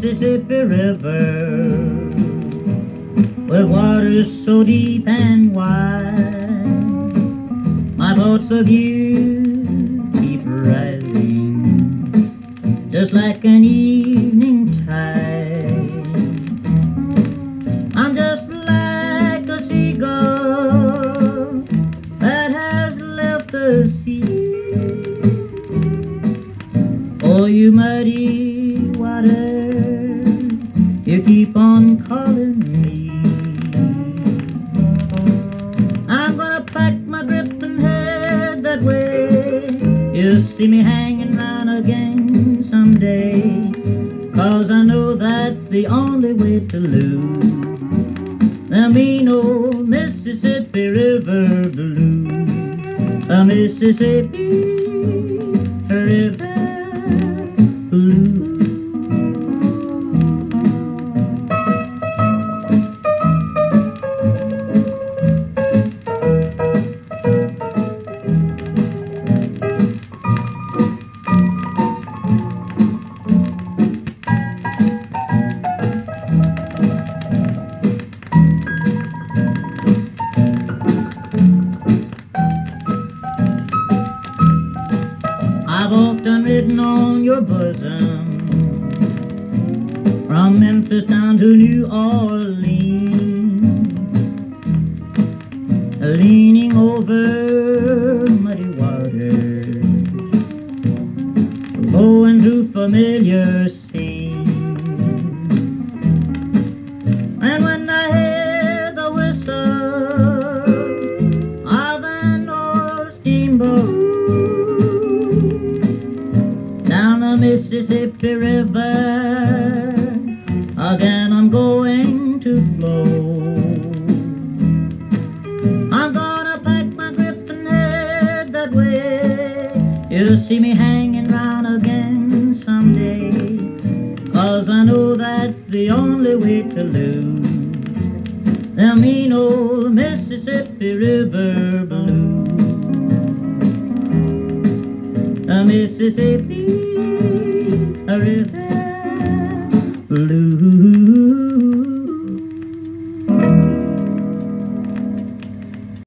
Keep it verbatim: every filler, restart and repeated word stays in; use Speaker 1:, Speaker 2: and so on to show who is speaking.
Speaker 1: Mississippi River, with waters so deep and wide, my thoughts of you keep rising, just like an evening tide. I'm just like a seagull that has left the sea. Oh, you muddy water, you keep on calling me. I'm gonna pack my grip and head that way. You'll see me hanging round again someday, 'cause I know that's the only way to lose the mean old Mississippi River blues. The Mississippi River blues. I've often written on your bosom, from Memphis down to New Orleans, leaning over muddy waters, going through familiar scenes. And when I hear the whistle of an old steamboat down the Mississippi River, again I'm going to flow. I'm gonna pack my grip and head that way. You'll see me hanging round again someday, 'cause I know that's the only way to lose the mean old Mississippi River blues. The Mississippi River.